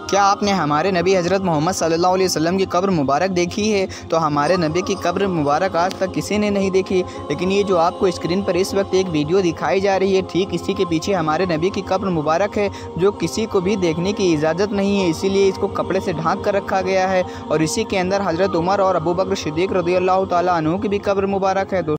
क्या आपने हमारे नबी हज़रत मोहम्मद सल्लल्लाहु अलैहि वसल्लम की कब्र मुबारक देखी है? तो हमारे नबी की कब्र मुबारक आज तक किसी ने नहीं देखी। लेकिन ये जो आपको स्क्रीन पर इस वक्त एक वीडियो दिखाई जा रही है, ठीक इसी के पीछे हमारे नबी की कब्र मुबारक है, जो किसी को भी देखने की इजाज़त नहीं है। इसीलिए इसको कपड़े से ढाँक कर रखा गया है और इसी के अंदर हज़रत उमर और अबू बकर सिद्दीक़ रज़ियल्लाहु ताला अन्हु की भी कब्र मुबारक है।